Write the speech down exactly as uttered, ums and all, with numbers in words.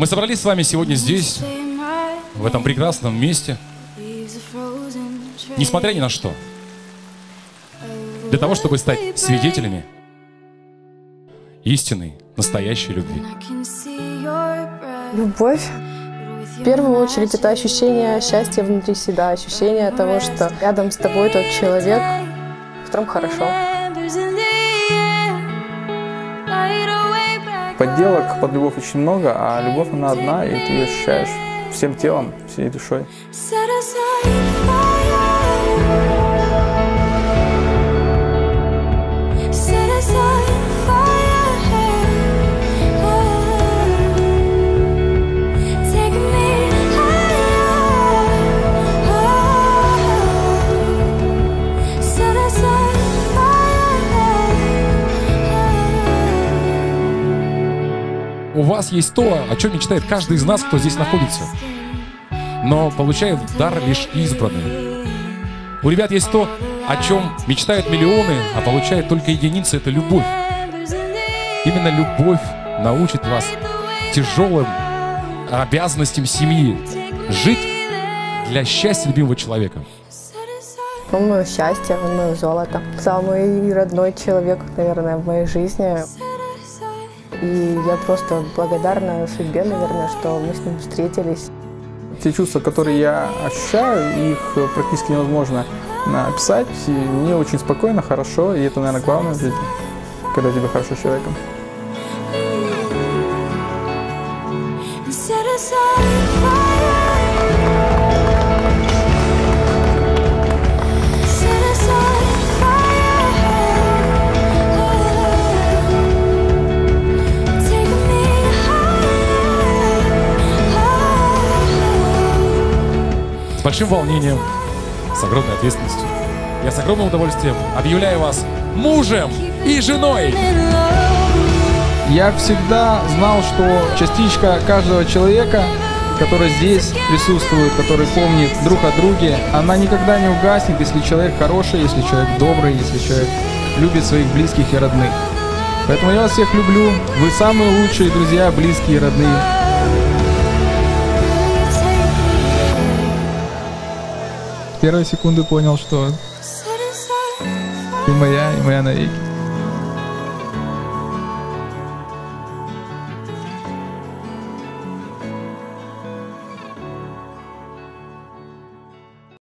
Мы собрались с вами сегодня здесь, в этом прекрасном месте, несмотря ни на что, для того, чтобы стать свидетелями истинной, настоящей любви. Любовь. В первую очередь это ощущение счастья внутри себя, ощущение того, что рядом с тобой тот человек, которому хорошо. Подделок под любовь очень много, а любовь она одна, и ты ее ощущаешь всем телом, всей душой. У вас есть то, о чем мечтает каждый из нас, кто здесь находится. Но получает дар лишь избранные. У ребят есть то, о чем мечтают миллионы, а получают только единицы. Это любовь. Именно любовь научит вас тяжелым обязанностям семьи. Жить для счастья любимого человека. Он мое счастье, он мое золото. Самый родной человек, наверное, в моей жизни. И я просто благодарна судьбе, наверное, что мы с ним встретились. Те чувства, которые я ощущаю, их практически невозможно описать. И мне очень спокойно, хорошо, и это, наверное, главное в жизни, когда тебе хорошо с человеком. С большим волнением, с огромной ответственностью, я с огромным удовольствием объявляю вас мужем и женой. Я всегда знал, что частичка каждого человека, который здесь присутствует, который помнит друг о друге, она никогда не угаснет, если человек хороший, если человек добрый, если человек любит своих близких и родных. Поэтому я вас всех люблю. Вы самые лучшие друзья, близкие и родные. С первой секунды понял, что ты моя и моя навеки.